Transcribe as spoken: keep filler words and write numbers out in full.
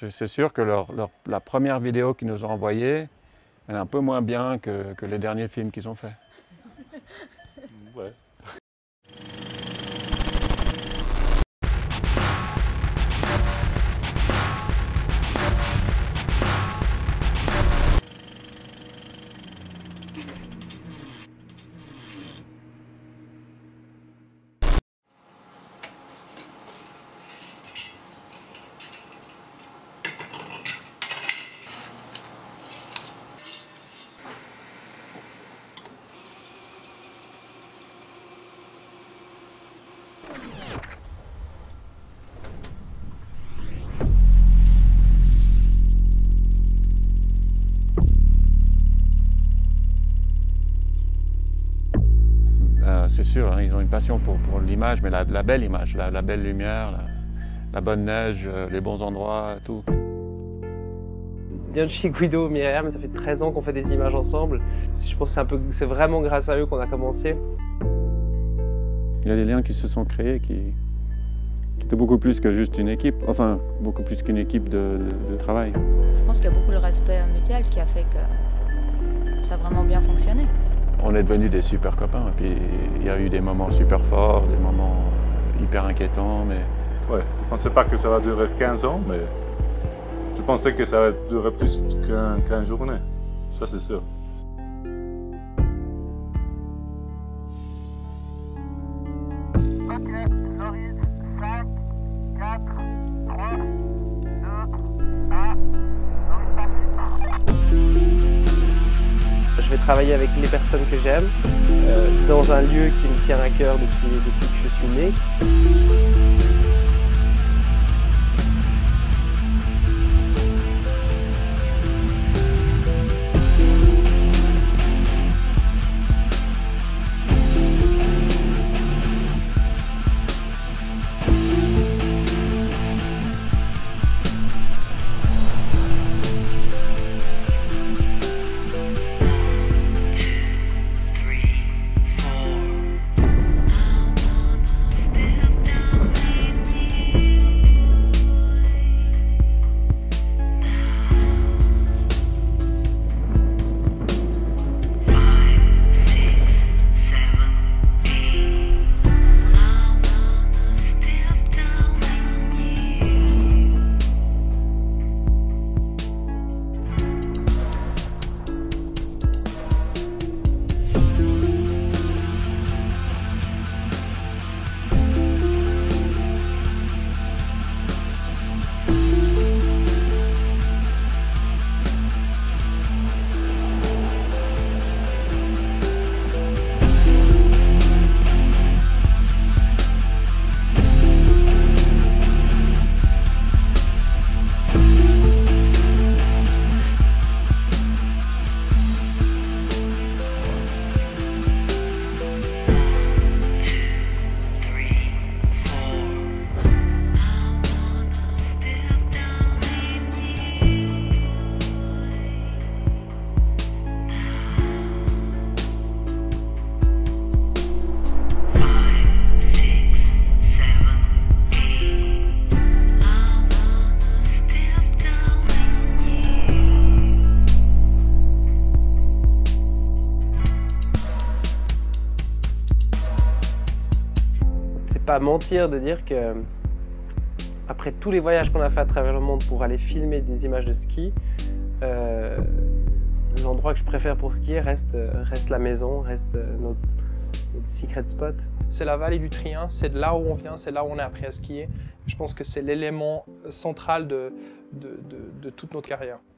C'est sûr que leur, leur, la première vidéo qu'ils nous ont envoyée, elle est un peu moins bien que, que les derniers films qu'ils ont faits. Ouais. C'est sûr, hein, ils ont une passion pour, pour l'image, mais la, la belle image, la, la belle lumière, la, la bonne neige, les bons endroits, tout. Bianchi, Guido, Myriam, ça fait treize ans qu'on fait des images ensemble. Je pense que c'est vraiment grâce à eux qu'on a commencé. Il y a des liens qui se sont créés qui, qui étaient beaucoup plus que juste une équipe, enfin beaucoup plus qu'une équipe de, de, de travail. Je pense qu'il y a beaucoup le respect mutuel qui a fait que ça a vraiment bien fonctionné. On est devenus des super copains, et puis il y a eu des moments super forts, des moments hyper inquiétants, mais... Ouais, je ne pensais pas que ça va durer quinze ans, mais je pensais que ça va durer plus qu'une journée, ça c'est sûr. Ok, Joris, cinq, quatre, trois, deux, un, Joris parti. Je vais travailler avec les personnes que j'aime, euh, dans un lieu qui me tient à cœur depuis, depuis que je suis né. Pas mentir de dire que après tous les voyages qu'on a fait à travers le monde pour aller filmer des images de ski, euh, l'endroit que je préfère pour skier reste, reste la maison, reste notre, notre secret spot. C'est la vallée du Trien, c'est de là où on vient, c'est là où on a appris à skier. Je pense que c'est l'élément central de, de, de, de toute notre carrière.